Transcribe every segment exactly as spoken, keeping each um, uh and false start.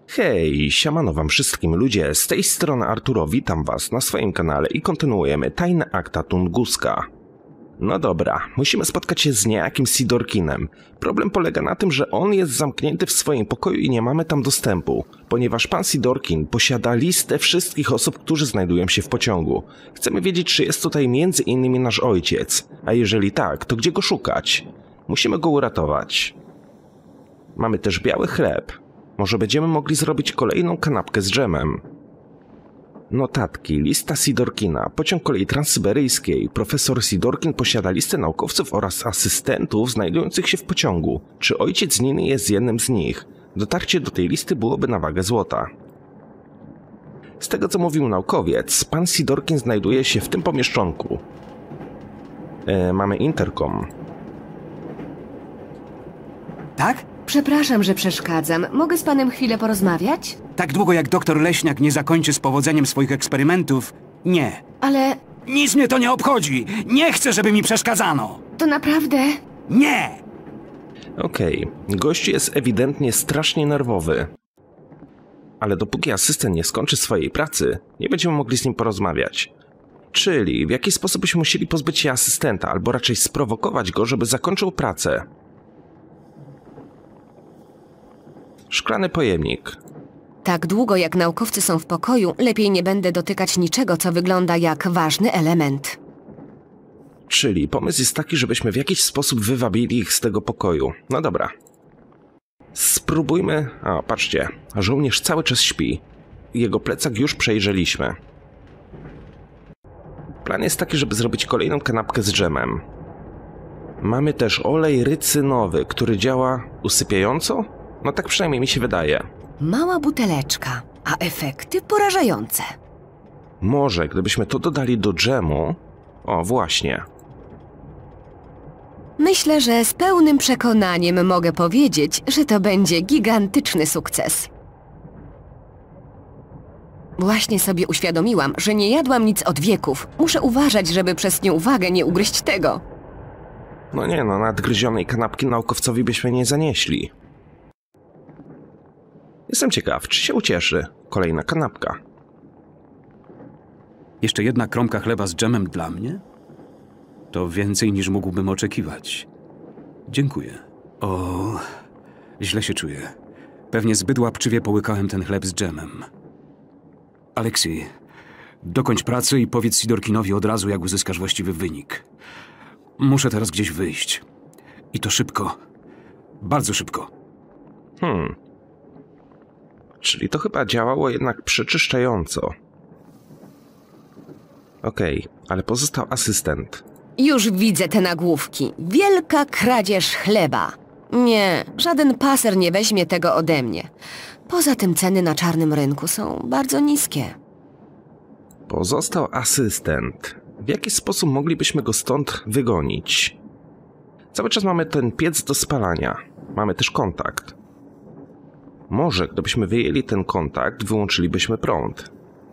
Hej, siemano wam wszystkim ludzie, z tej strony Arturo, witam was na swoim kanale i kontynuujemy tajne akta Tunguska. No dobra, musimy spotkać się z niejakim Sidorkinem. Problem polega na tym, że on jest zamknięty w swoim pokoju i nie mamy tam dostępu, ponieważ pan Sidorkin posiada listę wszystkich osób, którzy znajdują się w pociągu. Chcemy wiedzieć, czy jest tutaj między innymi nasz ojciec, a jeżeli tak, to gdzie go szukać? Musimy go uratować. Mamy też biały chleb. Może będziemy mogli zrobić kolejną kanapkę z dżemem. Notatki, lista Sidorkina, pociąg kolei transsyberyjskiej. Profesor Sidorkin posiada listę naukowców oraz asystentów znajdujących się w pociągu. Czy ojciec Niny jest jednym z nich? Dotarcie do tej listy byłoby na wagę złota. Z tego co mówił naukowiec, pan Sidorkin znajduje się w tym pomieszczonku. E, mamy interkom. Tak? Przepraszam, że przeszkadzam. Mogę z panem chwilę porozmawiać? Tak długo jak doktor Leśniak nie zakończy z powodzeniem swoich eksperymentów, nie. Ale Nic mnie to nie obchodzi! Nie chcę, żeby mi przeszkadzano! to naprawdę... Nie! Okej, gość jest ewidentnie strasznie nerwowy. Ale dopóki asystent nie skończy swojej pracy, nie będziemy mogli z nim porozmawiać. Czyli w jaki sposób byśmy musieli pozbyć się asystenta, albo raczej sprowokować go, żeby zakończył pracę. Szklany pojemnik. Tak długo jak naukowcy są w pokoju, lepiej nie będę dotykać niczego, co wygląda jak ważny element. Czyli pomysł jest taki, żebyśmy w jakiś sposób wywabili ich z tego pokoju. No dobra. Spróbujmy... O, patrzcie. Żołnierz cały czas śpi. Jego plecak już przejrzeliśmy. Plan jest taki, żeby zrobić kolejną kanapkę z dżemem. Mamy też olej rycynowy, który działa usypiająco? No tak przynajmniej mi się wydaje. Mała buteleczka, a efekty porażające. Może gdybyśmy to dodali do dżemu... O, właśnie. Myślę, że z pełnym przekonaniem mogę powiedzieć, że to będzie gigantyczny sukces. Właśnie sobie uświadomiłam, że nie jadłam nic od wieków. Muszę uważać, żeby przez nieuwagę nie ugryźć tego. No nie no, nadgryzionej kanapki naukowcowi byśmy nie zanieśli. Jestem ciekaw, czy się ucieszy. Kolejna kanapka. Jeszcze jedna kromka chleba z dżemem dla mnie? To więcej niż mógłbym oczekiwać. Dziękuję. O, źle się czuję. Pewnie zbyt łapczywie połykałem ten chleb z dżemem. Aleksij, dokończ pracę i powiedz Sidorkinowi od razu, jak uzyskasz właściwy wynik. Muszę teraz gdzieś wyjść. I to szybko. Bardzo szybko. Hmm. Czyli to chyba działało jednak przeczyszczająco. Okej, okay, ale pozostał asystent. Już widzę te nagłówki. Wielka kradzież chleba. Nie, żaden paser nie weźmie tego ode mnie. Poza tym ceny na czarnym rynku są bardzo niskie. Pozostał asystent. W jaki sposób moglibyśmy go stąd wygonić? Cały czas mamy ten piec do spalania. Mamy też kontakt. Może gdybyśmy wyjęli ten kontakt, wyłączylibyśmy prąd.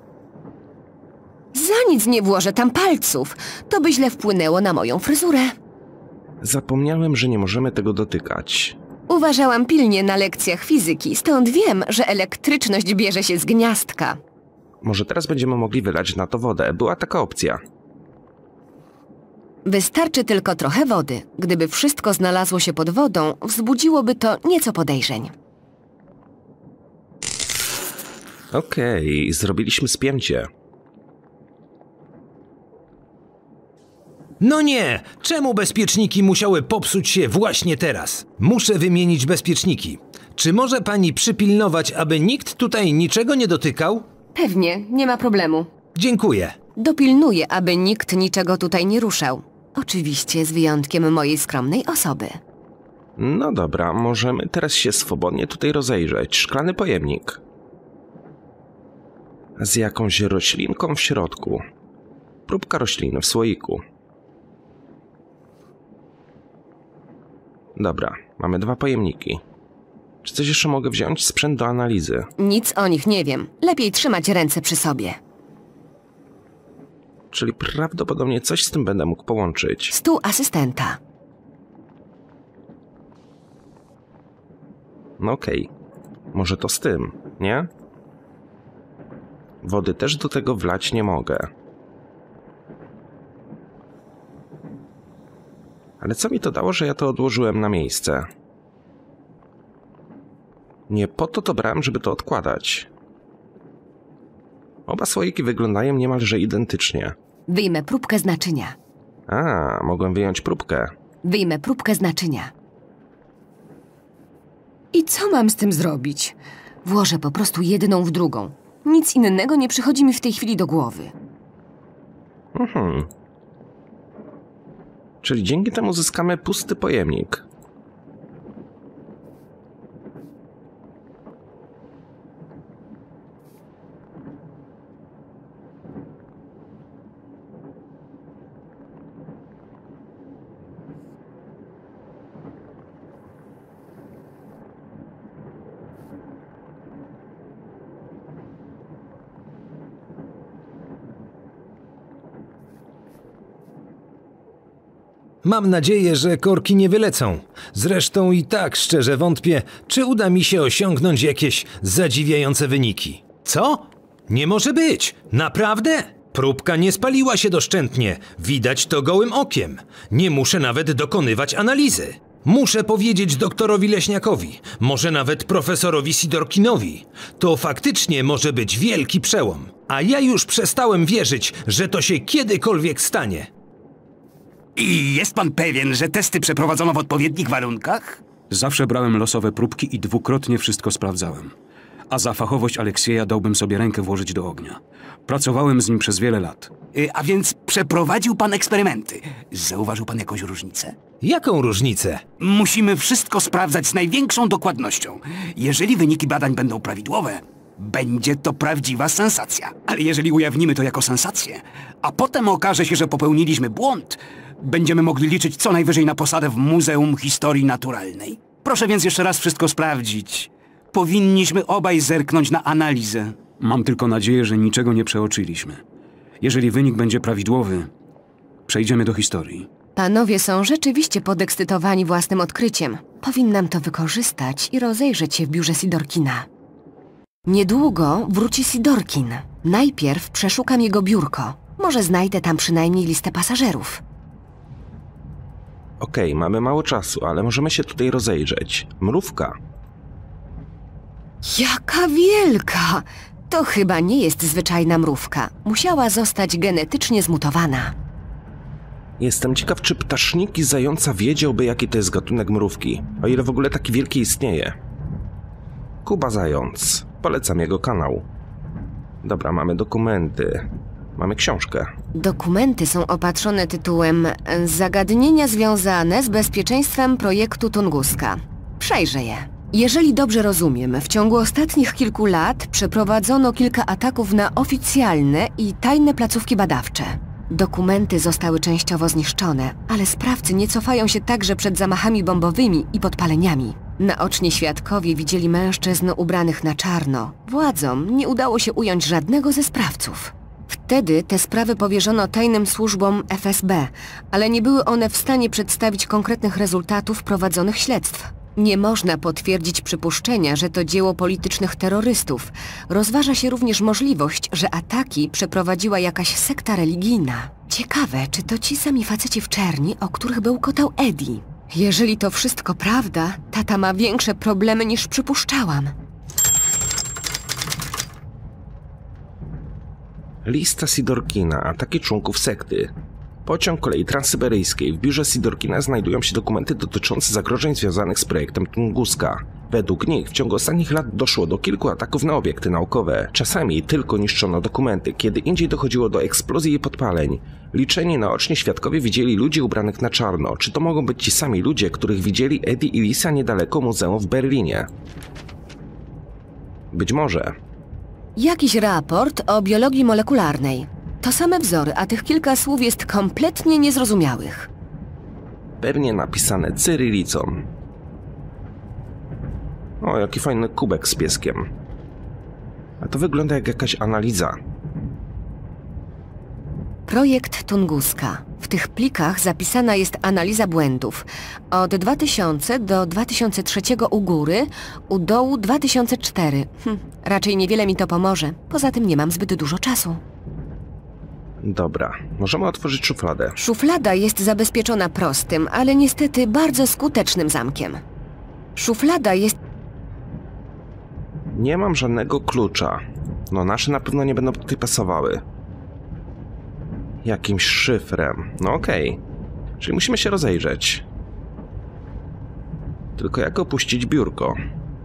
Za nic nie włożę tam palców. To by źle wpłynęło na moją fryzurę. Zapomniałem, że nie możemy tego dotykać. Uważałam pilnie na lekcjach fizyki, stąd wiem, że elektryczność bierze się z gniazdka. Może teraz będziemy mogli wylać na to wodę. Była taka opcja. Wystarczy tylko trochę wody. Gdyby wszystko znalazło się pod wodą, wzbudziłoby to nieco podejrzeń. Okej, okay, zrobiliśmy spięcie. No nie! Czemu bezpieczniki musiały popsuć się właśnie teraz? Muszę wymienić bezpieczniki. Czy może pani przypilnować, aby nikt tutaj niczego nie dotykał? Pewnie, nie ma problemu. Dziękuję. Dopilnuję, aby nikt niczego tutaj nie ruszał. Oczywiście z wyjątkiem mojej skromnej osoby. No dobra, możemy teraz się swobodnie tutaj rozejrzeć. Szklany pojemnik. Z jakąś roślinką w środku. Próbka rośliny w słoiku. Dobra, mamy dwa pojemniki. Czy coś jeszcze mogę wziąć? Sprzęt do analizy. Nic o nich nie wiem. Lepiej trzymać ręce przy sobie. Czyli prawdopodobnie coś z tym będę mógł połączyć. Stół asystenta. No okej. Okay. Może to z tym. Nie? Wody też do tego wlać nie mogę. Ale co mi to dało, że ja to odłożyłem na miejsce? Nie po to to brałem, żeby to odkładać. Oba słoiki wyglądają niemalże identycznie. Wyjmę próbkę z naczynia. A, mogłem wyjąć próbkę. Wyjmę próbkę z naczynia. I co mam z tym zrobić? Włożę po prostu jedną w drugą. Nic innego nie przychodzi mi w tej chwili do głowy. Mhm. Czyli dzięki temu zyskamy pusty pojemnik. Mam nadzieję, że korki nie wylecą. Zresztą i tak szczerze wątpię, czy uda mi się osiągnąć jakieś zadziwiające wyniki. Co? Nie może być! Naprawdę? Próbka nie spaliła się doszczętnie. Widać to gołym okiem. Nie muszę nawet dokonywać analizy. Muszę powiedzieć doktorowi Leśniakowi, może nawet profesorowi Sidorkinowi. To faktycznie może być wielki przełom. A ja już przestałem wierzyć, że to się kiedykolwiek stanie. I jest pan pewien, że testy przeprowadzono w odpowiednich warunkach? Zawsze brałem losowe próbki i dwukrotnie wszystko sprawdzałem. A za fachowość Aleksieja dałbym sobie rękę włożyć do ognia. Pracowałem z nim przez wiele lat. Y, A więc przeprowadził pan eksperymenty. Zauważył pan jakąś różnicę? Jaką różnicę? Musimy wszystko sprawdzać z największą dokładnością. Jeżeli wyniki badań będą prawidłowe, będzie to prawdziwa sensacja. Ale jeżeli ujawnimy to jako sensację, a potem okaże się, że popełniliśmy błąd, będziemy mogli liczyć co najwyżej na posadę w Muzeum Historii Naturalnej. Proszę więc jeszcze raz wszystko sprawdzić. Powinniśmy obaj zerknąć na analizę. Mam tylko nadzieję, że niczego nie przeoczyliśmy. Jeżeli wynik będzie prawidłowy, przejdziemy do historii. Panowie są rzeczywiście podekscytowani własnym odkryciem. Powinnam to wykorzystać i rozejrzeć się w biurze Sidorkina. Niedługo wróci Sidorkin. Najpierw przeszukam jego biurko. Może znajdę tam przynajmniej listę pasażerów. Okej, okay, mamy mało czasu, ale możemy się tutaj rozejrzeć. Mrówka. Jaka wielka! To chyba nie jest zwyczajna mrówka. Musiała zostać genetycznie zmutowana. Jestem ciekaw, czy ptaszniki zająca wiedziałby, jaki to jest gatunek mrówki. O ile w ogóle taki wielki istnieje. Kuba Zając. Polecam jego kanał. Dobra, mamy dokumenty. Mamy książkę. Dokumenty są opatrzone tytułem Zagadnienia związane z bezpieczeństwem projektu Tunguska. Przejrzę je. Jeżeli dobrze rozumiem, w ciągu ostatnich kilku lat przeprowadzono kilka ataków na oficjalne i tajne placówki badawcze. Dokumenty zostały częściowo zniszczone, ale sprawcy nie cofają się także przed zamachami bombowymi i podpaleniami. Naoczni świadkowie widzieli mężczyzn ubranych na czarno. Władzom nie udało się ująć żadnego ze sprawców. Wtedy te sprawy powierzono tajnym służbom F S B, ale nie były one w stanie przedstawić konkretnych rezultatów prowadzonych śledztw. Nie można potwierdzić przypuszczenia, że to dzieło politycznych terrorystów. Rozważa się również możliwość, że ataki przeprowadziła jakaś sekta religijna. Ciekawe, czy to ci sami faceci w czerni, o których bełkotał Eddie. Jeżeli to wszystko prawda, tata ma większe problemy niż przypuszczałam. Lista Sidorkina, ataki członków sekty. Pociąg kolei transsyberyjskiej. W biurze Sidorkina znajdują się dokumenty dotyczące zagrożeń związanych z projektem Tunguska. Według nich w ciągu ostatnich lat doszło do kilku ataków na obiekty naukowe. Czasami tylko niszczono dokumenty, kiedy indziej dochodziło do eksplozji i podpaleń. Liczeni naoczni świadkowie widzieli ludzi ubranych na czarno. Czy to mogą być ci sami ludzie, których widzieli Eddie i Lisa niedaleko muzeum w Berlinie? Być może. Jakiś raport o biologii molekularnej. To same wzory, a tych kilka słów jest kompletnie niezrozumiałych. Pewnie napisane cyrylicą. O, jaki fajny kubek z pieskiem. A to wygląda jak jakaś analiza. Projekt Tunguska. W tych plikach zapisana jest analiza błędów. Od dwa tysiące do dwa tysiące trzy u góry, u dołu dwa tysiące cztery. Hm, raczej niewiele mi to pomoże. Poza tym nie mam zbyt dużo czasu. Dobra, możemy otworzyć szufladę. Szuflada jest zabezpieczona prostym, ale niestety bardzo skutecznym zamkiem. Szuflada jest... Nie mam żadnego klucza. No nasze na pewno nie będą tutaj pasowały. Jakimś szyfrem. No okej. Okay. Czyli musimy się rozejrzeć. Tylko jak opuścić biurko?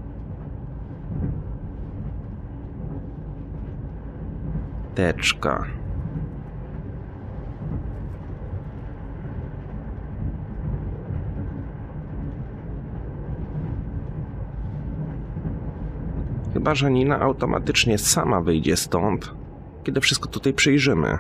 Teczka. Chyba że Nina automatycznie sama wyjdzie stąd, kiedy wszystko tutaj przyjrzymy.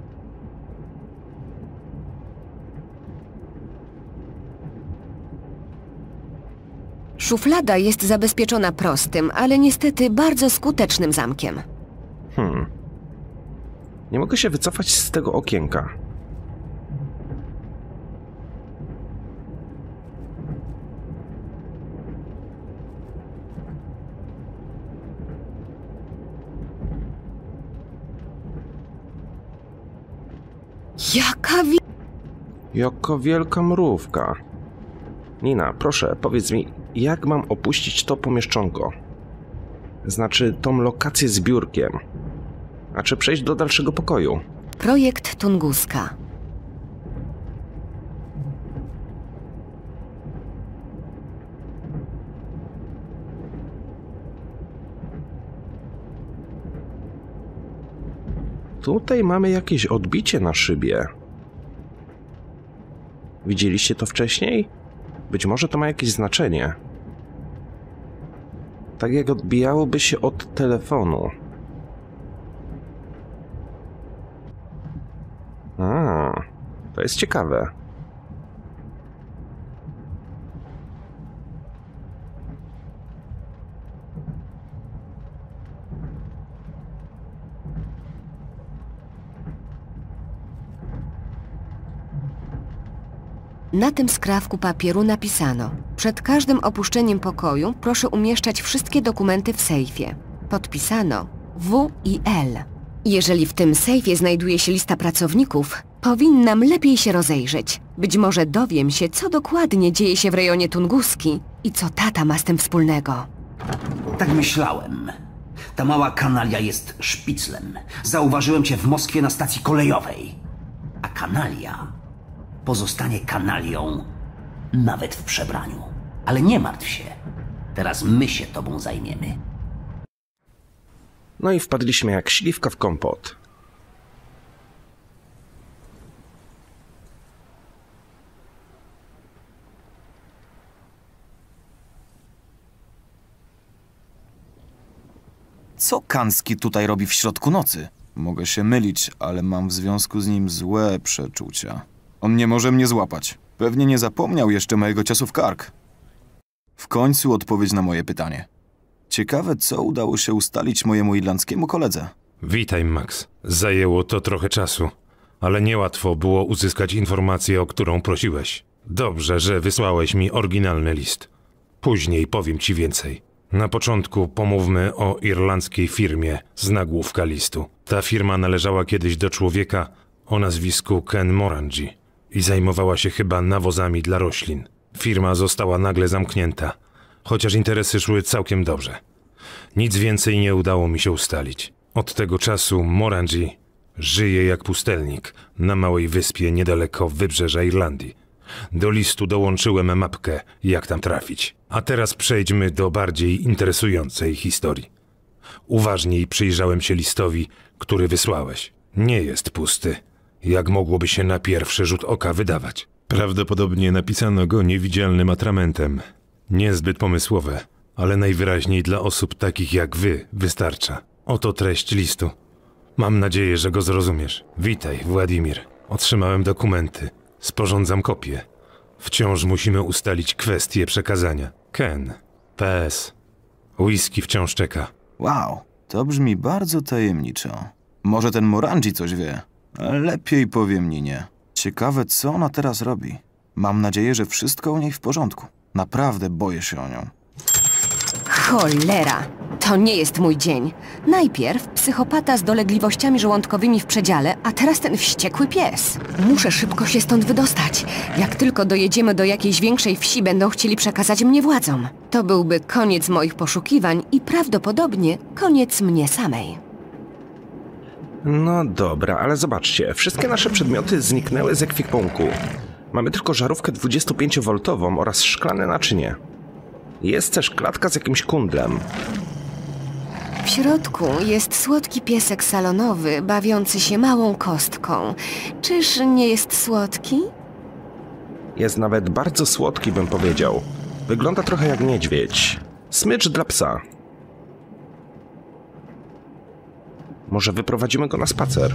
Szuflada jest zabezpieczona prostym, ale niestety bardzo skutecznym zamkiem. Hmm. Nie mogę się wycofać z tego okienka. Jaka wi... Jaka wielka mrówka. Nina, proszę, powiedz mi, jak mam opuścić to pomieszczonko? Znaczy, tą lokację z biurkiem. A czy przejść do dalszego pokoju? Projekt Tunguska. Tutaj mamy jakieś odbicie na szybie. Widzieliście to wcześniej? Być może to ma jakieś znaczenie. Tak jak odbijałoby się od telefonu. A, to jest ciekawe. Na tym skrawku papieru napisano: przed każdym opuszczeniem pokoju proszę umieszczać wszystkie dokumenty w sejfie. Podpisano W i L. Jeżeli w tym sejfie znajduje się lista pracowników, powinnam lepiej się rozejrzeć. Być może dowiem się, co dokładnie dzieje się w rejonie Tunguski i co tata ma z tym wspólnego. Tak myślałem. Ta mała kanalia jest szpiclem. Zauważyłem cię w Moskwie na stacji kolejowej. A kanalia pozostanie kanalią nawet w przebraniu. Ale nie martw się. Teraz my się tobą zajmiemy. No i wpadliśmy jak śliwka w kompot. Co Kanski tutaj robi w środku nocy? Mogę się mylić, ale mam w związku z nim złe przeczucia. On nie może mnie złapać. Pewnie nie zapomniał jeszcze mojego ciosu w kark. W końcu odpowiedź na moje pytanie. Ciekawe, co udało się ustalić mojemu irlandzkiemu koledze. Witaj, Max. Zajęło to trochę czasu, ale niełatwo było uzyskać informację, o którą prosiłeś. Dobrze, że wysłałeś mi oryginalny list. Później powiem ci więcej. Na początku pomówmy o irlandzkiej firmie z nagłówka listu. Ta firma należała kiedyś do człowieka o nazwisku Ken Morangi i zajmowała się chyba nawozami dla roślin. Firma została nagle zamknięta, chociaż interesy szły całkiem dobrze. Nic więcej nie udało mi się ustalić. Od tego czasu Morangi żyje jak pustelnik na małej wyspie niedaleko wybrzeża Irlandii. Do listu dołączyłem mapkę, jak tam trafić. A teraz przejdźmy do bardziej interesującej historii. Uważniej przyjrzałem się listowi, który wysłałeś. Nie jest pusty, jak mogłoby się na pierwszy rzut oka wydawać. Prawdopodobnie napisano go niewidzialnym atramentem. Niezbyt pomysłowe, ale najwyraźniej dla osób takich jak wy wystarcza. Oto treść listu. Mam nadzieję, że go zrozumiesz. Witaj, Władimir. Otrzymałem dokumenty. Sporządzam kopię. Wciąż musimy ustalić kwestię przekazania. Ken. P S. Whisky wciąż czeka. Wow, to brzmi bardzo tajemniczo. Może ten Morangi coś wie. Lepiej powiem Ninie. Ciekawe, co ona teraz robi. Mam nadzieję, że wszystko u niej w porządku. Naprawdę boję się o nią. Cholera! To nie jest mój dzień. Najpierw psychopata z dolegliwościami żołądkowymi w przedziale, a teraz ten wściekły pies. Muszę szybko się stąd wydostać. Jak tylko dojedziemy do jakiejś większej wsi, będą chcieli przekazać mnie władzom. To byłby koniec moich poszukiwań i prawdopodobnie koniec mnie samej. No dobra, ale zobaczcie, wszystkie nasze przedmioty zniknęły z ekwipunku. Mamy tylko żarówkę dwudziestopięciowoltową oraz szklane naczynie. Jest też klatka z jakimś kundlem. W środku jest słodki piesek salonowy, bawiący się małą kostką. Czyż nie jest słodki? Jest nawet bardzo słodki, bym powiedział. Wygląda trochę jak niedźwiedź. Smycz dla psa. Może wyprowadzimy go na spacer?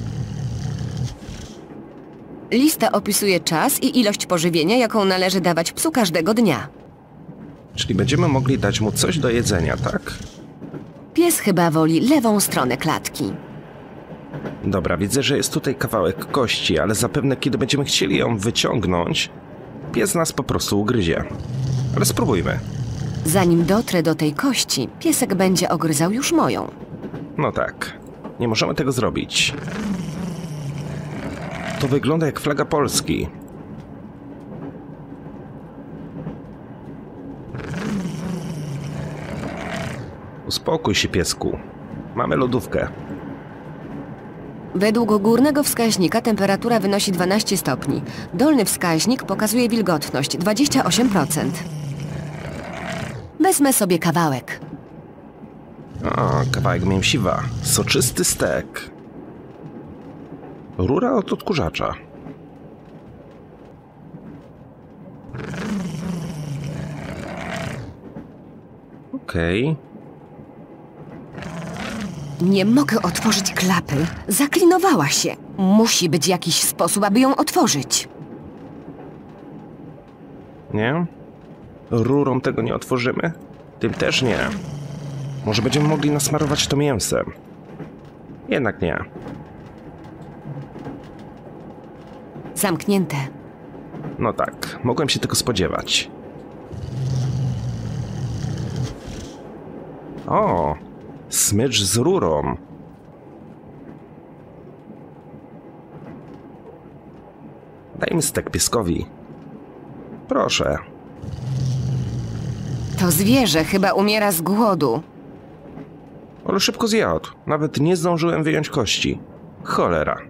Lista opisuje czas i ilość pożywienia, jaką należy dawać psu każdego dnia. Czyli będziemy mogli dać mu coś do jedzenia, tak? Pies chyba woli lewą stronę klatki. Dobra, widzę, że jest tutaj kawałek kości, ale zapewne kiedy będziemy chcieli ją wyciągnąć, pies nas po prostu ugryzie. Ale spróbujmy. Zanim dotrę do tej kości, piesek będzie ogryzał już moją. No tak, nie możemy tego zrobić. To wygląda jak flaga Polski. Uspokój się, piesku. Mamy lodówkę. Według górnego wskaźnika temperatura wynosi dwanaście stopni. Dolny wskaźnik pokazuje wilgotność dwadzieścia osiem procent. Wezmę sobie kawałek. O, kawałek mięsiwa. Soczysty stek. Rura od odkurzacza. Okej. Okay. Nie mogę otworzyć klapy. Zaklinowała się. Musi być jakiś sposób, aby ją otworzyć. Nie? Rurą tego nie otworzymy? Tym też nie. Może będziemy mogli nasmarować to mięsem. Jednak nie. Zamknięte. No tak, mogłem się tego spodziewać. O! Smycz z rurą. Daj mi stek pieskowi. Proszę. To zwierzę chyba umiera z głodu. Ale szybko zjadł. Nawet nie zdążyłem wyjąć kości. Cholera.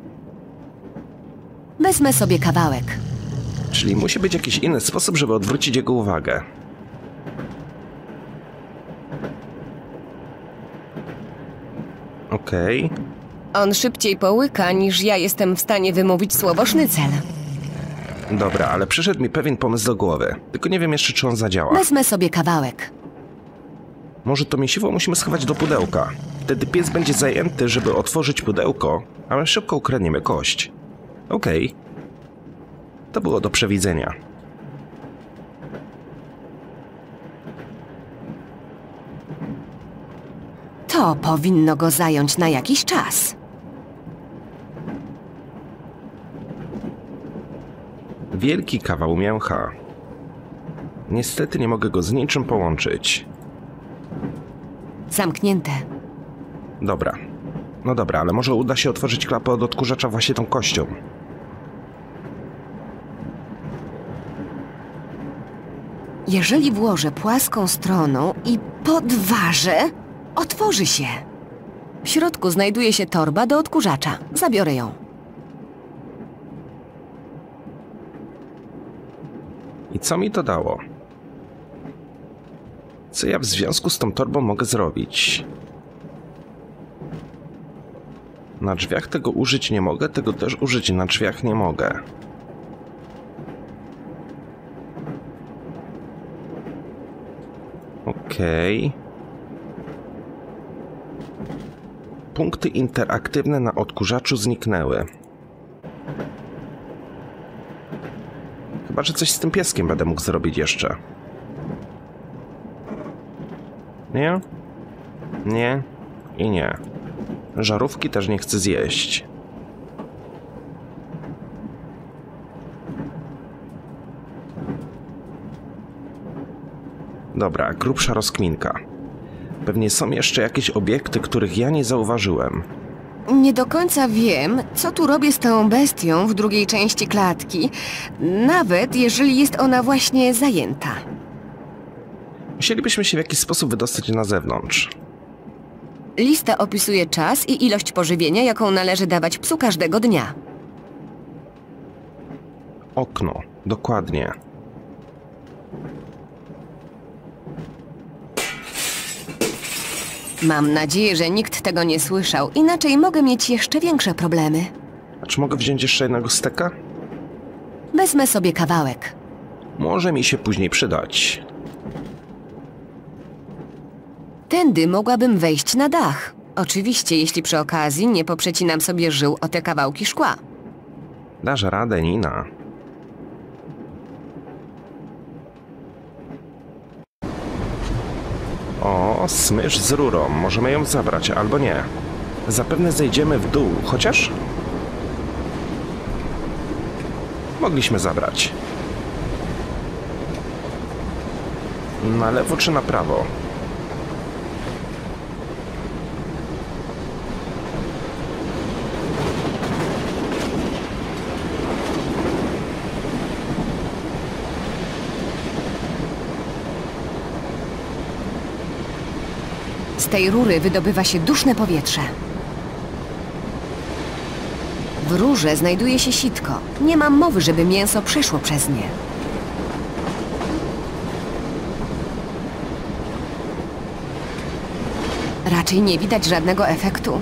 Wezmę sobie kawałek. Czyli musi być jakiś inny sposób, żeby odwrócić jego uwagę. Okej. Okay. On szybciej połyka, niż ja jestem w stanie wymówić słowo sznycel. Dobra, ale przyszedł mi pewien pomysł do głowy. Tylko nie wiem jeszcze, czy on zadziała. Wezmę sobie kawałek. Może to mięsiwo musimy schować do pudełka. Wtedy pies będzie zajęty, żeby otworzyć pudełko, a my szybko ukradniemy kość. Okej. Okay. To było do przewidzenia. To powinno go zająć na jakiś czas. Wielki kawał mięcha. Niestety nie mogę go z niczym połączyć. Zamknięte. Dobra. No dobra, ale może uda się otworzyć klapę od odkurzacza właśnie tą kością. Jeżeli włożę płaską stroną i podważę, otworzy się. W środku znajduje się torba do odkurzacza. Zabiorę ją. I co mi to dało? Co ja w związku z tą torbą mogę zrobić? Na drzwiach tego użyć nie mogę, tego też użyć na drzwiach nie mogę. Okej. Okay. Punkty interaktywne na odkurzaczu zniknęły. Chyba że coś z tym pieskiem będę mógł zrobić jeszcze. Nie? Nie? I nie. Żarówki też nie chcę zjeść. Dobra, grubsza rozkminka. Pewnie są jeszcze jakieś obiekty, których ja nie zauważyłem. Nie do końca wiem, co tu robię z tą bestią w drugiej części klatki, nawet jeżeli jest ona właśnie zajęta. Musielibyśmy się w jakiś sposób wydostać na zewnątrz. Lista opisuje czas i ilość pożywienia, jaką należy dawać psu każdego dnia. Okno, dokładnie. Mam nadzieję, że nikt tego nie słyszał, inaczej mogę mieć jeszcze większe problemy. A czy mogę wziąć jeszcze jednego steka? Wezmę sobie kawałek. Może mi się później przydać. Tędy mogłabym wejść na dach. Oczywiście, jeśli przy okazji nie poprzecinam sobie żył o te kawałki szkła. Dasz radę, Nina. O, smycz z rurą. Możemy ją zabrać, albo nie. Zapewne zejdziemy w dół, chociaż... Mogliśmy zabrać. Na lewo czy na prawo? Z tej rury wydobywa się duszne powietrze. W rurze znajduje się sitko. Nie mam mowy, żeby mięso przeszło przez nie. Raczej nie widać żadnego efektu.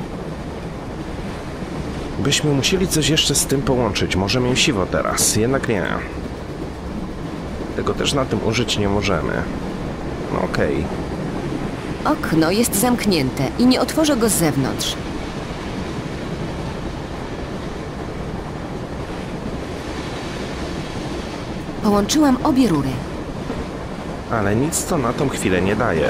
Byśmy musieli coś jeszcze z tym połączyć. Może mięsiwo teraz, jednak nie. Tego też na tym użyć nie możemy. No okej. Okay. Okno jest zamknięte i nie otworzę go z zewnątrz. Połączyłam obie rury. Ale nic to na tą chwilę nie daje.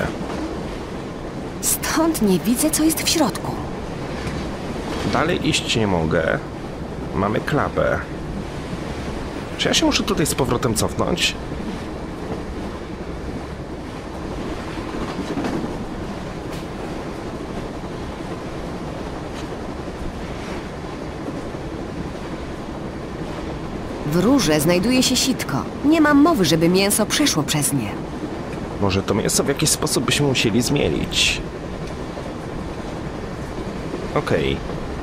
Stąd nie widzę, co jest w środku. Dalej iść nie mogę. Mamy klapę. Czy ja się muszę tutaj z powrotem cofnąć? W rurze znajduje się sitko. Nie mam mowy, żeby mięso przeszło przez nie. Może to mięso w jakiś sposób byśmy musieli zmielić. Okej.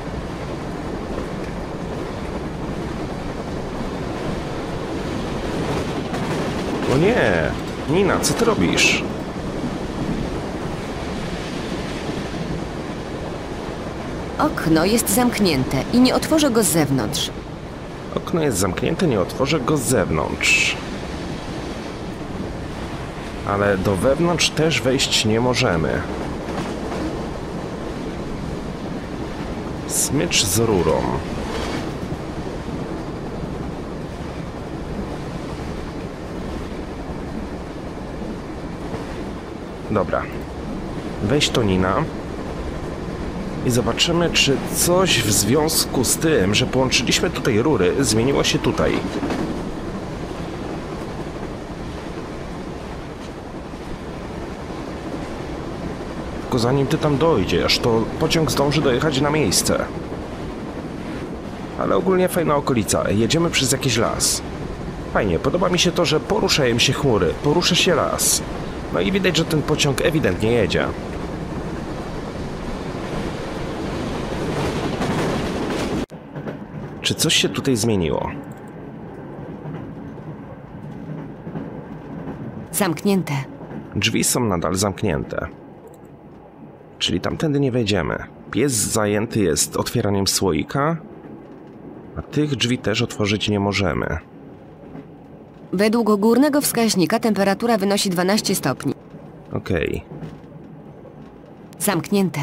O nie! Nina, co ty robisz? Okno jest zamknięte i nie otworzę go z zewnątrz. Okno jest zamknięte, nie otworzę go z zewnątrz. Ale do wewnątrz też wejść nie możemy. Smycz z rurą. Dobra. Weź to, Nina. I zobaczymy, czy coś w związku z tym, że połączyliśmy tutaj rury, zmieniło się tutaj. Tylko zanim ty tam dojdziesz, to pociąg zdąży dojechać na miejsce. Ale ogólnie fajna okolica. Jedziemy przez jakiś las. Fajnie, podoba mi się to, że poruszają się chmury, porusza się las. No i widać, że ten pociąg ewidentnie jedzie. Czy coś się tutaj zmieniło? Zamknięte. Drzwi są nadal zamknięte. Czyli tamtędy nie wejdziemy. Pies zajęty jest otwieraniem słoika, a tych drzwi też otworzyć nie możemy. Według górnego wskaźnika temperatura wynosi dwanaście stopni. Okej. Zamknięte.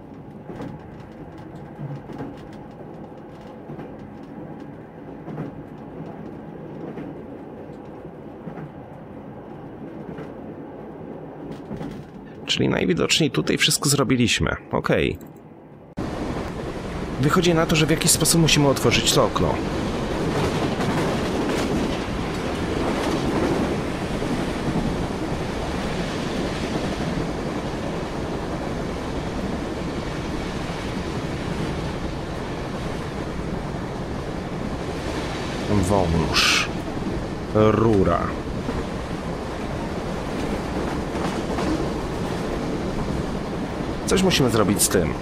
Czyli najwidoczniej tutaj wszystko zrobiliśmy. Okej. Wychodzi na to, że w jakiś sposób musimy otworzyć to okno. Wąż. Rura. Coś musimy zrobić z tym.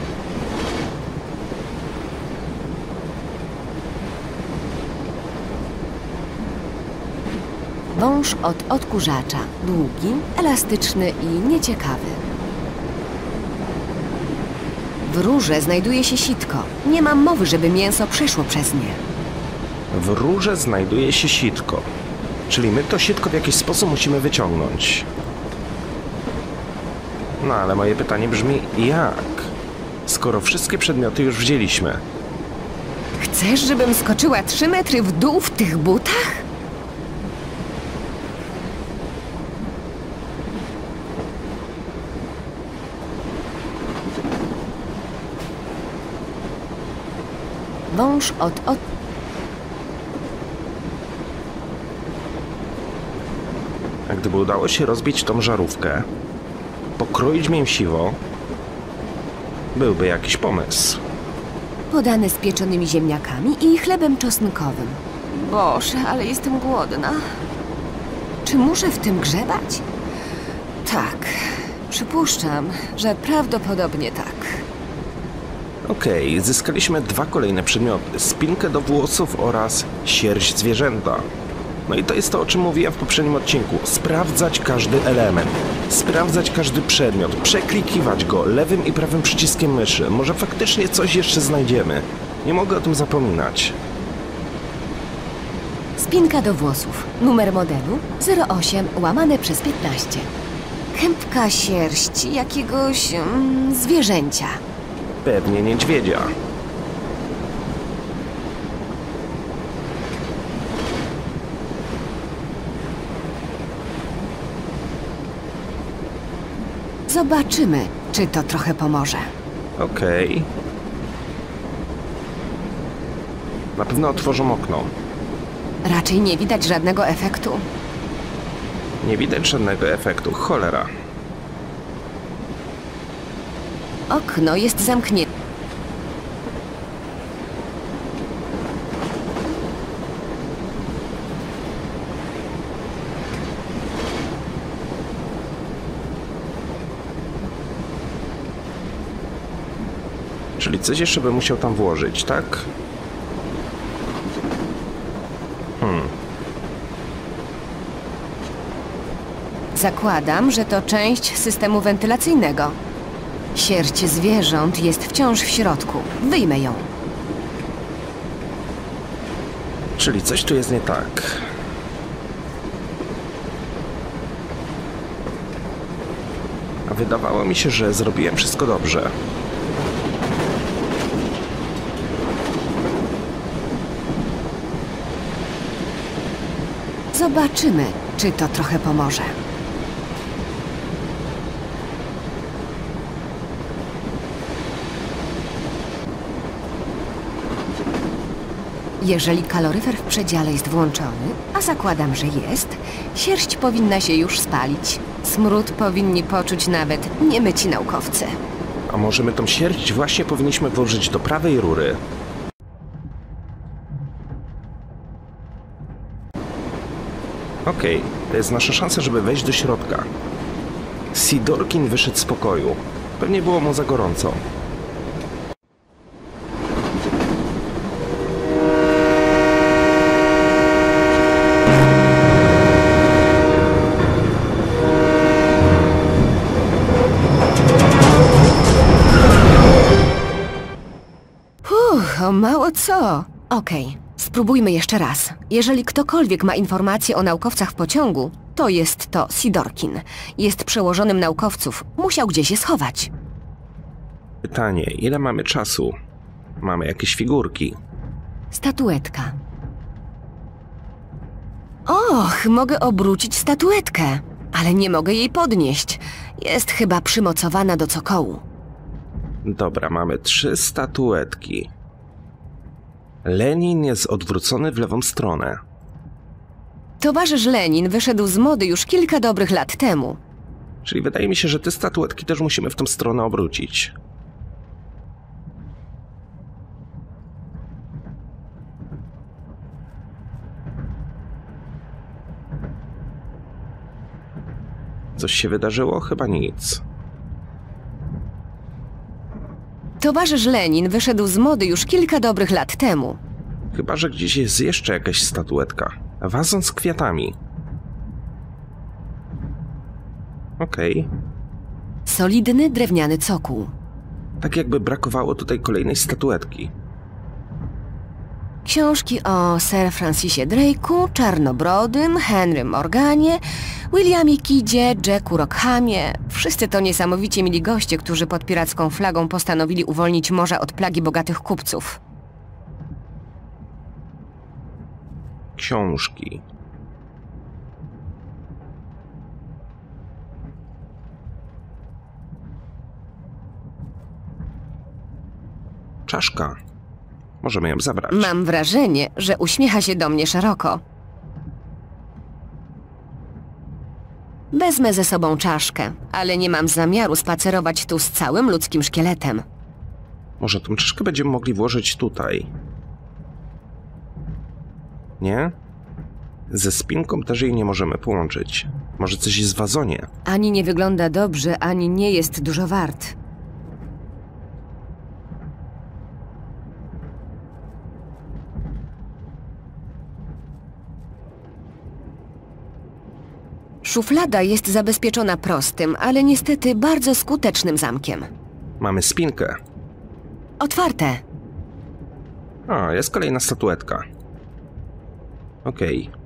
Wąż od odkurzacza. Długi, elastyczny i nieciekawy. W rurze znajduje się sitko. Nie mam mowy, żeby mięso przeszło przez nie. W rurze znajduje się sitko. Czyli my to sitko w jakiś sposób musimy wyciągnąć. No ale moje pytanie brzmi, jak? Skoro wszystkie przedmioty już wzięliśmy. Chcesz, żebym skoczyła trzy metry w dół w tych butach? Wąż od... od... A gdyby udało się rozbić tą żarówkę, pokroić mięsiwo, byłby jakiś pomysł. Podane z pieczonymi ziemniakami i chlebem czosnkowym. Boże, ale jestem głodna. Czy muszę w tym grzebać? Tak. Przypuszczam, że prawdopodobnie tak. Okej, zyskaliśmy dwa kolejne przedmioty. Spinkę do włosów oraz sierść zwierzęta. No i to jest to, o czym mówiłem w poprzednim odcinku. Sprawdzać każdy element. Sprawdzać każdy przedmiot. Przeklikiwać go lewym i prawym przyciskiem myszy. Może faktycznie coś jeszcze znajdziemy. Nie mogę o tym zapominać. Spinka do włosów. Numer modelu zero osiem łamane przez piętnaście. Kępka sierści jakiegoś mm, zwierzęcia. Pewnie niedźwiedzia. Zobaczymy, czy to trochę pomoże. Okej. Na pewno otworzą okno. Raczej nie widać żadnego efektu. Nie widać żadnego efektu. Cholera. Okno jest zamknięte. Czyli coś jeszcze bym musiał tam włożyć, tak? Hmm. Zakładam, że to część systemu wentylacyjnego. Sierść zwierząt jest wciąż w środku. Wyjmę ją. Czyli coś tu jest nie tak. A wydawało mi się, że zrobiłem wszystko dobrze. Zobaczymy, czy to trochę pomoże. Jeżeli kaloryfer w przedziale jest włączony, a zakładam, że jest, sierść powinna się już spalić. Smród powinni poczuć nawet niemyci naukowcy. A może my tą sierść właśnie powinniśmy włożyć do prawej rury? Okej, okay, to jest nasza szansa, żeby wejść do środka. Sidorkin wyszedł z pokoju. Pewnie było mu za gorąco. Uff, o mało co. Okej. Okay. Spróbujmy jeszcze raz. Jeżeli ktokolwiek ma informacje o naukowcach w pociągu, to jest to Sidorkin. Jest przełożonym naukowców. Musiał gdzieś je schować. Pytanie, ile mamy czasu? Mamy jakieś figurki. Statuetka. Och, mogę obrócić statuetkę, ale nie mogę jej podnieść. Jest chyba przymocowana do cokołu. Dobra, mamy trzy statuetki. Lenin jest odwrócony w lewą stronę. Towarzysz Lenin wyszedł z mody już kilka dobrych lat temu. Czyli wydaje mi się, że te statuetki też musimy w tą stronę obrócić. Coś się wydarzyło? Chyba nic. Towarzysz Lenin wyszedł z mody już kilka dobrych lat temu. Chyba że gdzieś jest jeszcze jakaś statuetka. Wazon z kwiatami. Okej. Okay. Solidny, drewniany cokół. Tak jakby brakowało tutaj kolejnej statuetki. Książki o Sir Francisie Drake'u, Czarnobrodym, Henrym Morganie, Williamie Kiddzie, Jacku Rockhamie. Wszyscy to niesamowicie mili goście, którzy pod piracką flagą postanowili uwolnić morze od plagi bogatych kupców. Książki. Czaszka. Możemy ją zabrać. Mam wrażenie, że uśmiecha się do mnie szeroko. Wezmę ze sobą czaszkę, ale nie mam zamiaru spacerować tu z całym ludzkim szkieletem. Może tą czaszkę będziemy mogli włożyć tutaj. Nie? Ze spinką też jej nie możemy połączyć. Może coś jest w wazonie. Ani nie wygląda dobrze, ani nie jest dużo wart. Szuflada jest zabezpieczona prostym, ale niestety bardzo skutecznym zamkiem. Mamy spinkę. Otwarte. O, jest kolejna statuetka. Okej. Okay.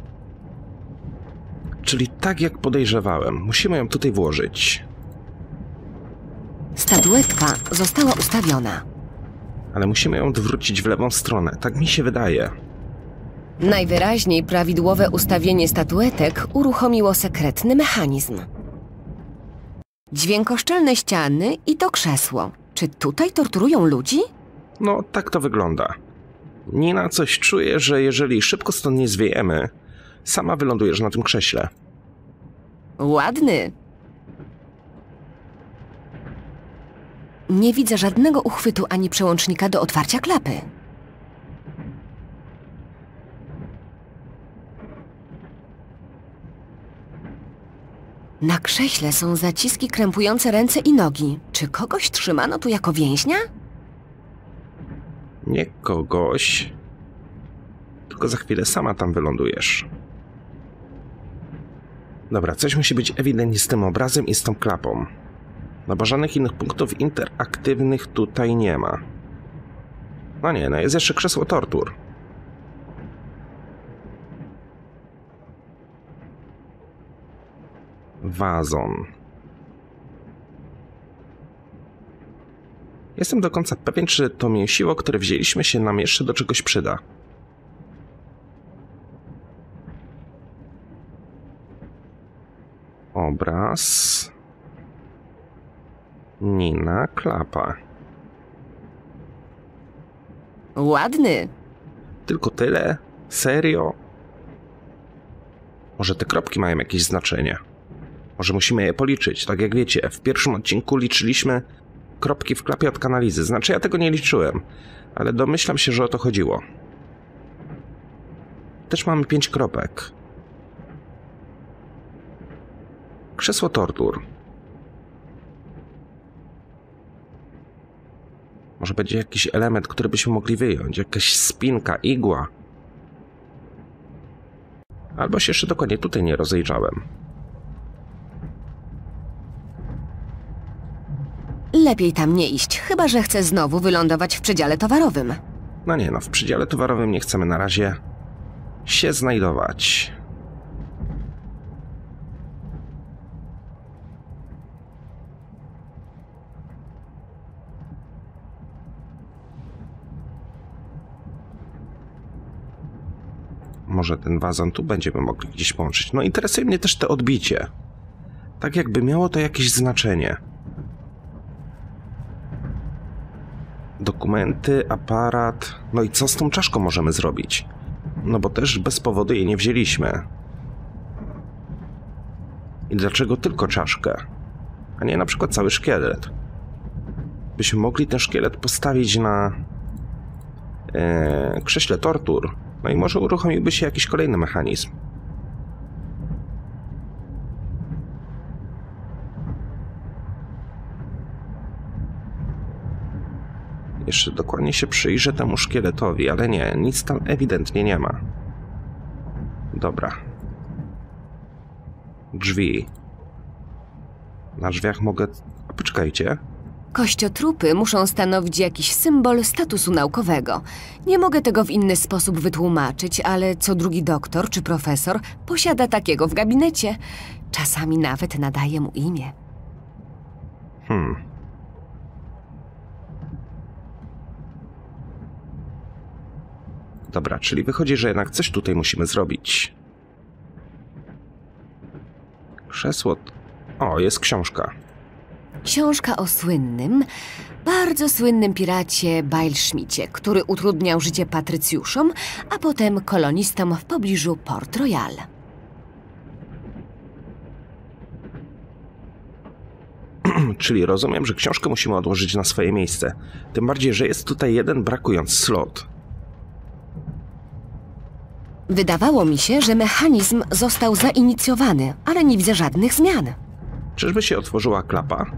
Czyli tak jak podejrzewałem, musimy ją tutaj włożyć. Statuetka została ustawiona. Ale musimy ją odwrócić w lewą stronę, tak mi się wydaje. Najwyraźniej prawidłowe ustawienie statuetek uruchomiło sekretny mechanizm. Dźwiękoszczelne ściany i to krzesło. Czy tutaj torturują ludzi? No, tak to wygląda. Nina, coś czuje, że jeżeli szybko stąd nie zwiejemy, sama wylądujesz na tym krześle. Ładny. Nie widzę żadnego uchwytu ani przełącznika do otwarcia klapy. Na krześle są zaciski krępujące ręce i nogi. Czy kogoś trzymano tu jako więźnia? Nie kogoś. Tylko za chwilę sama tam wylądujesz. Dobra, coś musi być ewidentnie z tym obrazem i z tą klapą. No bo żadnych innych punktów interaktywnych tutaj nie ma. No nie, no jest jeszcze krzesło tortur. Wazon. Jestem do końca pewien, czy to mięsiwo, które wzięliśmy, się nam jeszcze do czegoś przyda. Obraz. Nina, klapa. Ładny. Tylko tyle? Serio? Może te kropki mają jakieś znaczenie? Może musimy je policzyć? Tak jak wiecie, w pierwszym odcinku liczyliśmy kropki w klapie od kanalizy. Znaczy ja tego nie liczyłem, ale domyślam się, że o to chodziło. Też mamy pięć kropek. Krzesło tortur. Może będzie jakiś element, który byśmy mogli wyjąć. Jakaś spinka, igła. Albo się jeszcze dokładnie tutaj nie rozejrzałem. Lepiej tam nie iść, chyba że chcę znowu wylądować w przedziale towarowym. No nie no, w przedziale towarowym nie chcemy na razie się znajdować. Może ten wazon tu będziemy mogli gdzieś połączyć. No interesuje mnie też to odbicie. Tak jakby miało to jakieś znaczenie. Dokumenty, aparat... No i co z tą czaszką możemy zrobić? No bo też bez powodu jej nie wzięliśmy. I dlaczego tylko czaszkę? A nie na przykład cały szkielet? Byśmy mogli ten szkielet postawić na... Ee, krześle tortur. No i może uruchomiłby się jakiś kolejny mechanizm. Jeszcze dokładnie się przyjrzę temu szkieletowi, ale nie, nic tam ewidentnie nie ma. Dobra. Drzwi. Na drzwiach mogę... A poczekajcie. Kościotrupy muszą stanowić jakiś symbol statusu naukowego. Nie mogę tego w inny sposób wytłumaczyć, ale co drugi doktor czy profesor posiada takiego w gabinecie. Czasami nawet nadaje mu imię. Hmm. Dobra, czyli wychodzi, że jednak coś tutaj musimy zrobić. Krzesło... O, jest książka. Książka o słynnym, bardzo słynnym piracie Beilschmidcie, który utrudniał życie patrycjuszom, a potem kolonistom w pobliżu Port Royal. Czyli rozumiem, że książkę musimy odłożyć na swoje miejsce. Tym bardziej, że jest tutaj jeden brakujący slot. Wydawało mi się, że mechanizm został zainicjowany, ale nie widzę żadnych zmian. Czyżby się otworzyła klapa?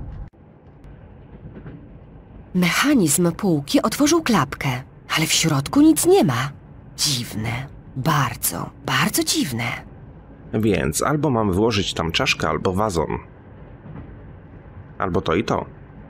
Mechanizm półki otworzył klapkę, ale w środku nic nie ma. Dziwne. Bardzo, bardzo dziwne. Więc albo mamy włożyć tam czaszkę, albo wazon. Albo to i to.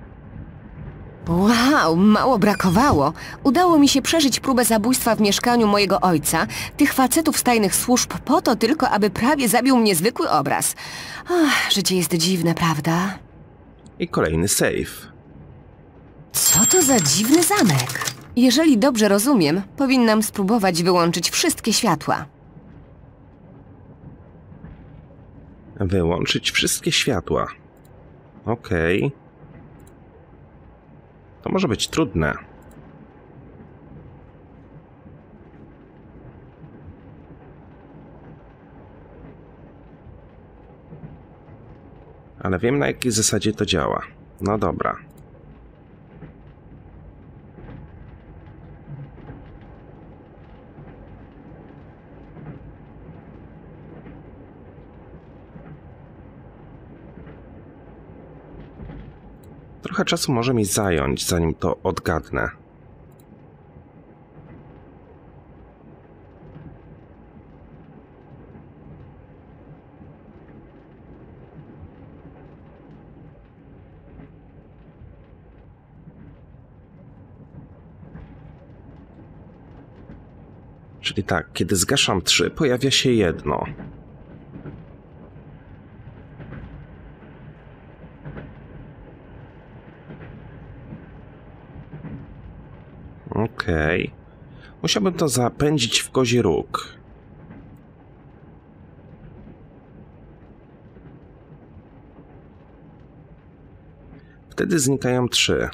Wow, mało brakowało. Udało mi się przeżyć próbę zabójstwa w mieszkaniu mojego ojca, tych facetów z tajnych służb, po to tylko, aby prawie zabił mnie zwykły obraz. Ach, życie jest dziwne, prawda? I kolejny safe. Co to za dziwny zamek? Jeżeli dobrze rozumiem, powinnam spróbować wyłączyć wszystkie światła. Wyłączyć wszystkie światła. Okej. Okay. To może być trudne. Ale wiem, na jakiej zasadzie to działa. No dobra. Trochę czasu może mi zająć, zanim to odgadnę. Czyli tak, kiedy zgaszam trzy, pojawia się jedno. Okej. Okay. Musiałbym to zapędzić w kozi róg. Wtedy znikają trzy.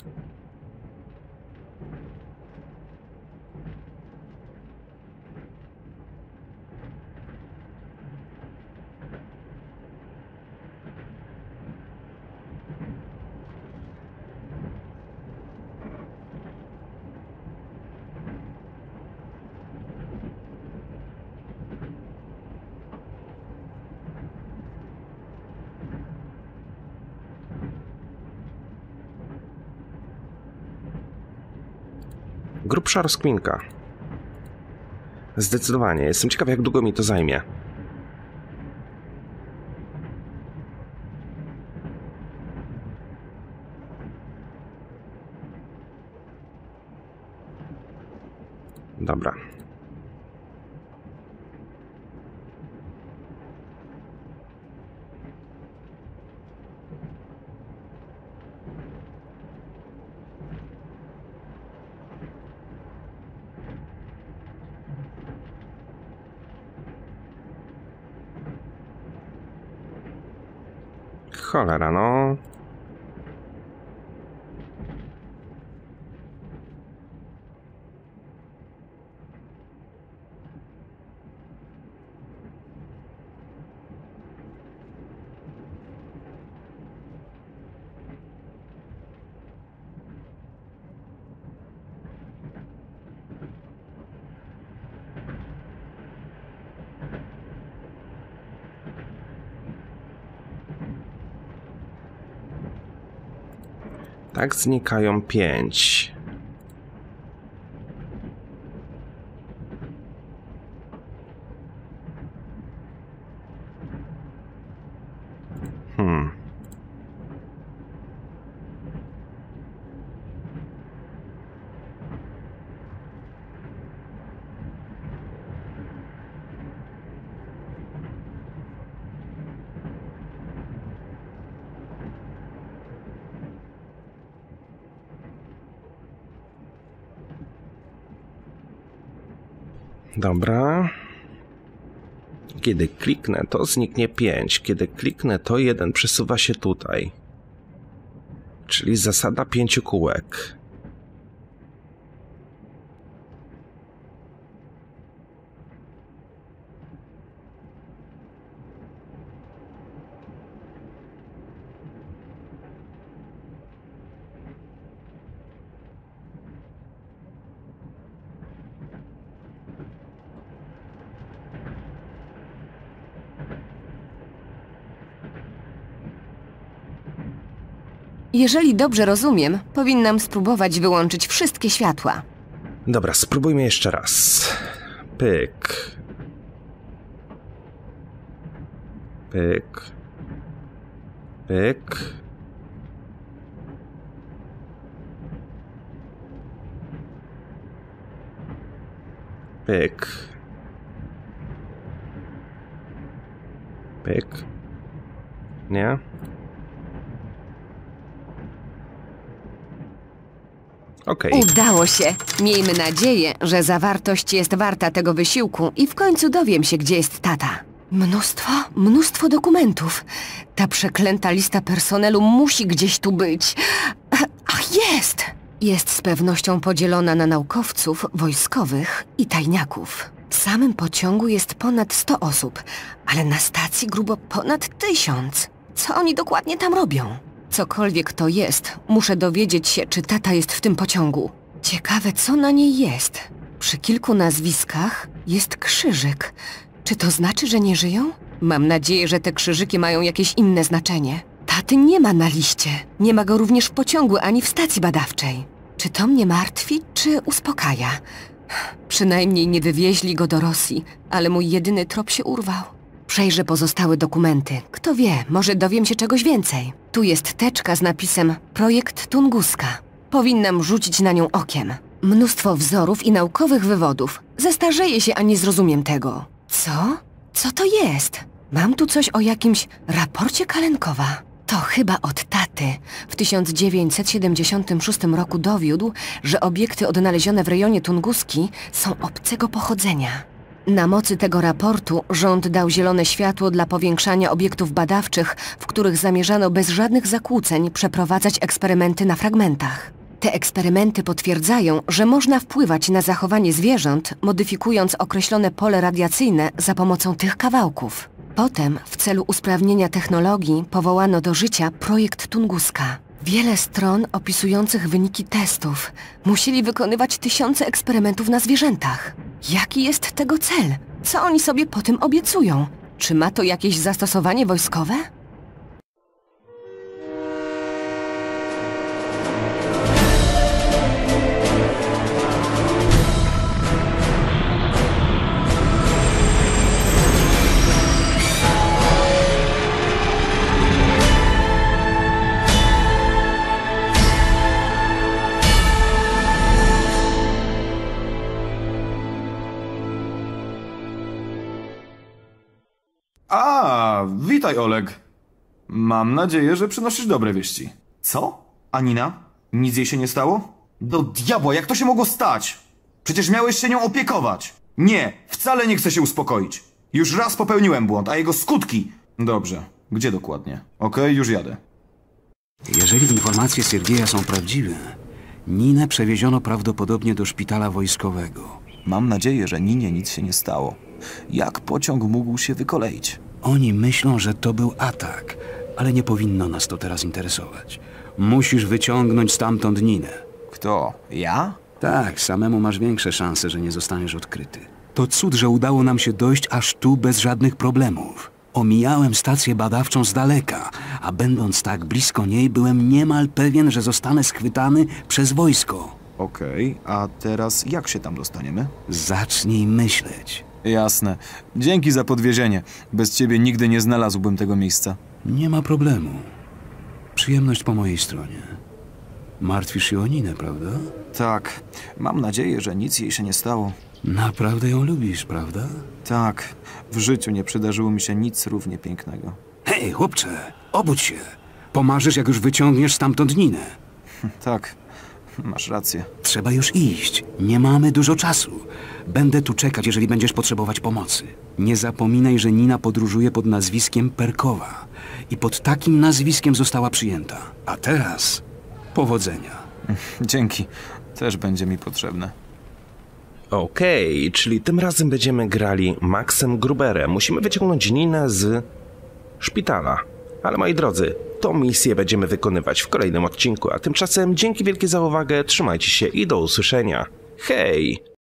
Grubsza rozkminka. Zdecydowanie. Jestem ciekaw, jak długo mi to zajmie. Dobra. Cholera, no. Tak znikają pięć. Dobra. Kiedy kliknę, to zniknie pięć. Kiedy kliknę, to jeden przesuwa się tutaj. Czyli zasada pięciu kółek. Jeżeli dobrze rozumiem, powinnam spróbować wyłączyć wszystkie światła. Dobra, spróbujmy jeszcze raz. Pyk. Pyk. Pyk. Pyk. Pyk. Nie? Okej. Udało się! Miejmy nadzieję, że zawartość jest warta tego wysiłku i w końcu dowiem się, gdzie jest tata. Mnóstwo, mnóstwo dokumentów. Ta przeklęta lista personelu musi gdzieś tu być. Ach, jest! Jest z pewnością podzielona na naukowców, wojskowych i tajniaków. W samym pociągu jest ponad sto osób, ale na stacji grubo ponad tysiąc. Co oni dokładnie tam robią? Cokolwiek to jest, muszę dowiedzieć się, czy tata jest w tym pociągu. Ciekawe, co na niej jest. Przy kilku nazwiskach jest krzyżyk. Czy to znaczy, że nie żyją? Mam nadzieję, że te krzyżyki mają jakieś inne znaczenie. Taty nie ma na liście. Nie ma go również w pociągu ani w stacji badawczej. Czy to mnie martwi, czy uspokaja? Przynajmniej nie wywieźli go do Rosji, ale mój jedyny trop się urwał. Przejrzę pozostałe dokumenty. Kto wie, może dowiem się czegoś więcej. Tu jest teczka z napisem Projekt Tunguska. Powinnam rzucić na nią okiem. Mnóstwo wzorów i naukowych wywodów. Zestarzeję się, a nie zrozumiem tego. Co? Co to jest? Mam tu coś o jakimś raporcie Kalenkowa. To chyba od taty. W tysiąc dziewięćset siedemdziesiątym szóstym roku dowiódł, że obiekty odnalezione w rejonie Tunguski są obcego pochodzenia. Na mocy tego raportu rząd dał zielone światło dla powiększania obiektów badawczych, w których zamierzano bez żadnych zakłóceń przeprowadzać eksperymenty na fragmentach. Te eksperymenty potwierdzają, że można wpływać na zachowanie zwierząt, modyfikując określone pole radiacyjne za pomocą tych kawałków. Potem, w celu usprawnienia technologii, powołano do życia projekt Tunguska. Wiele stron opisujących wyniki testów. Musieli wykonywać tysiące eksperymentów na zwierzętach. Jaki jest tego cel? Co oni sobie po tym obiecują? Czy ma to jakieś zastosowanie wojskowe? A, witaj, Oleg. Mam nadzieję, że przynosisz dobre wieści. Co? A Nina? Nic jej się nie stało? Do diabła, jak to się mogło stać? Przecież miałeś się nią opiekować. Nie, wcale nie chcę się uspokoić. Już raz popełniłem błąd, a jego skutki... Dobrze, gdzie dokładnie? Okej, już jadę. Jeżeli informacje Siergieja są prawdziwe, Ninę przewieziono prawdopodobnie do szpitala wojskowego. Mam nadzieję, że Ninie nic się nie stało. Jak pociąg mógł się wykoleić? Oni myślą, że to był atak, ale nie powinno nas to teraz interesować. Musisz wyciągnąć stamtąd Ninę. Kto? Ja? Tak, samemu masz większe szanse, że nie zostaniesz odkryty. To cud, że udało nam się dojść aż tu bez żadnych problemów. Omijałem stację badawczą z daleka, a będąc tak blisko niej, byłem niemal pewien, że zostanę schwytany przez wojsko. Okej, a teraz jak się tam dostaniemy? Zacznij myśleć. Jasne. Dzięki za podwiezienie. Bez ciebie nigdy nie znalazłbym tego miejsca. Nie ma problemu. Przyjemność po mojej stronie. Martwisz się o Ninę, prawda? Tak. Mam nadzieję, że nic jej się nie stało. Naprawdę ją lubisz, prawda? Tak. W życiu nie przydarzyło mi się nic równie pięknego. Hej, chłopcze, obudź się. Pomarzysz, jak już wyciągniesz stamtąd Ninę. Tak. Masz rację. Trzeba już iść. Nie mamy dużo czasu. Będę tu czekać, jeżeli będziesz potrzebować pomocy. Nie zapominaj, że Nina podróżuje pod nazwiskiem Perkowa. I pod takim nazwiskiem została przyjęta. A teraz powodzenia. Dzięki. Też będzie mi potrzebne. Okej, czyli tym razem będziemy grali Maxem Gruberem. Musimy wyciągnąć Ninę z szpitala. Ale moi drodzy, tą misję będziemy wykonywać w kolejnym odcinku, a tymczasem dzięki wielkie za uwagę, trzymajcie się i do usłyszenia. Hej!